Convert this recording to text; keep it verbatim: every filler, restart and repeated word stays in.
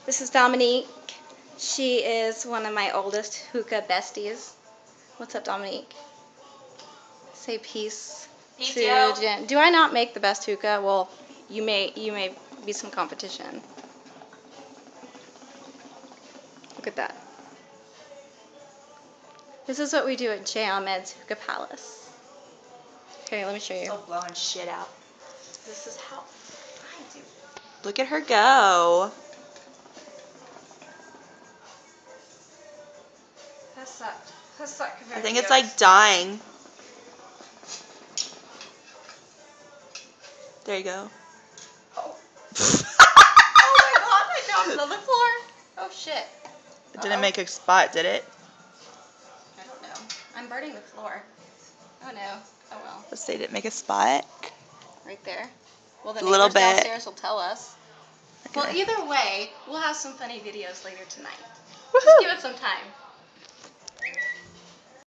This is Dominique. She is one of my oldest hookah besties. What's up, Dominique? Say peace, peace to yo. Jen. Do I not make the best hookah? Well, you may you may be some competition. Look at that. This is what we do at J. Ahmed's Hookah Palace. Okay, let me show you. Still blowing shit out. This is how I do. Look at her go. That sucked. That sucked. I think it's like dying. There you go. Oh. Oh my god, I knocked it on the floor. Oh shit. It didn't make a spot, did it? I don't know. I'm burning the floor. Oh no. Oh well. Let's say it didn't make a spot. Right there. Well, the A little neighbors bit. downstairs will tell us. Okay. Well, either way, we'll have some funny videos later tonight. Woohoo! Just give it some time.